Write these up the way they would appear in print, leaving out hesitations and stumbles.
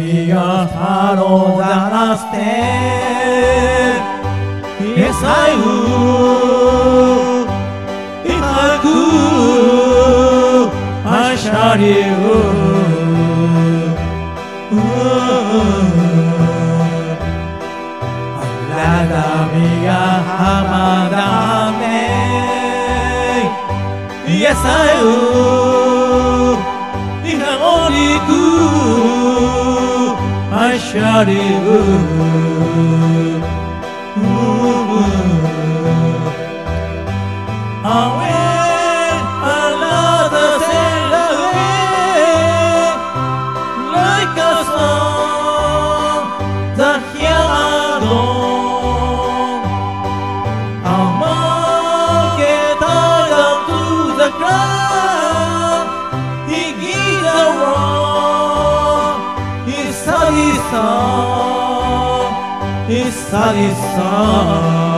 be a follow that I stand. Yes, I would. If I could, I shall you. I'd rather be a hammer than me. Yes, I would. If I only could, I shall do. I went another sail away, like a song that here alone. I'll mark it down to the ground. He gives a roar. His satisfied.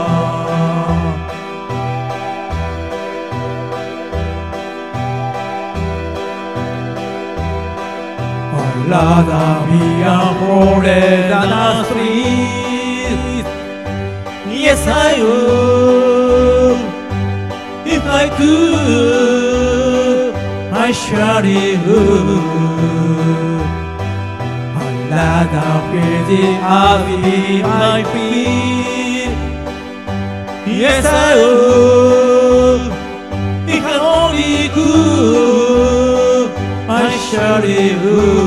I'd rather be a holy than a street. Yes, I would. If I could, I surely would. I'd rather be the earth my feet. Yes, I would. If I only could, I surely would.